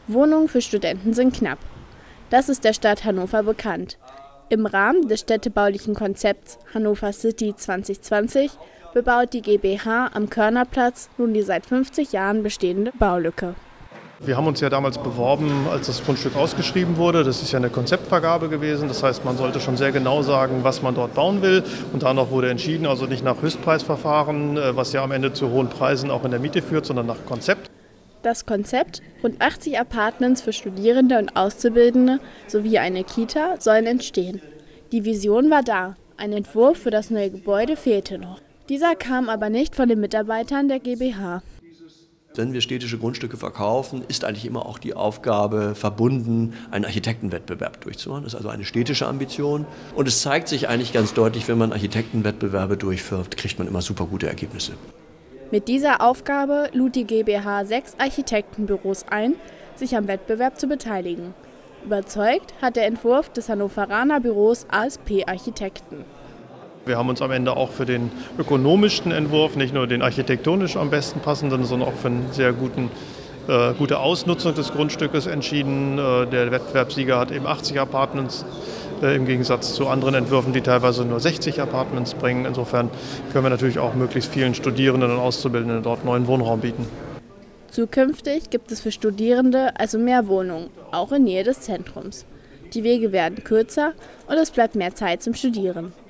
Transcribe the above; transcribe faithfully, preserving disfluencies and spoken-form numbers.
Wohnungen für Studenten sind knapp. Das ist der Stadt Hannover bekannt. Im Rahmen des städtebaulichen Konzepts Hannover City zwanzig zwanzig bebaut die G b H am Körnerplatz nun die seit fünfzig Jahren bestehende Baulücke. Wir haben uns ja damals beworben, als das Grundstück ausgeschrieben wurde. Das ist ja eine Konzeptvergabe gewesen. Das heißt, man sollte schon sehr genau sagen, was man dort bauen will. Und danach wurde entschieden, also nicht nach Höchstpreisverfahren, was ja am Ende zu hohen Preisen auch in der Miete führt, sondern nach Konzept. Das Konzept, rund achtzig Apartments für Studierende und Auszubildende sowie eine Kita sollen entstehen. Die Vision war da, ein Entwurf für das neue Gebäude fehlte noch. Dieser kam aber nicht von den Mitarbeitern der G b H. Wenn wir städtische Grundstücke verkaufen, ist eigentlich immer auch die Aufgabe verbunden, einen Architektenwettbewerb durchzuführen. Das ist also eine städtische Ambition. Und es zeigt sich eigentlich ganz deutlich, wenn man Architektenwettbewerbe durchführt, kriegt man immer super gute Ergebnisse. Mit dieser Aufgabe lud die G b H sechs Architektenbüros ein, sich am Wettbewerb zu beteiligen. Überzeugt hat der Entwurf des Hannoveraner Büros A S P Architekten. Wir haben uns am Ende auch für den ökonomischsten Entwurf, nicht nur den architektonisch am besten passenden, sondern auch für eine sehr guten, äh, gute Ausnutzung des Grundstückes entschieden. Äh, der Wettbewerbssieger hat eben achtzig Apartments, äh, im Gegensatz zu anderen Entwürfen, die teilweise nur sechzig Apartments bringen. Insofern können wir natürlich auch möglichst vielen Studierenden und Auszubildenden dort neuen Wohnraum bieten. Zukünftig gibt es für Studierende also mehr Wohnungen, auch in Nähe des Zentrums. Die Wege werden kürzer und es bleibt mehr Zeit zum Studieren.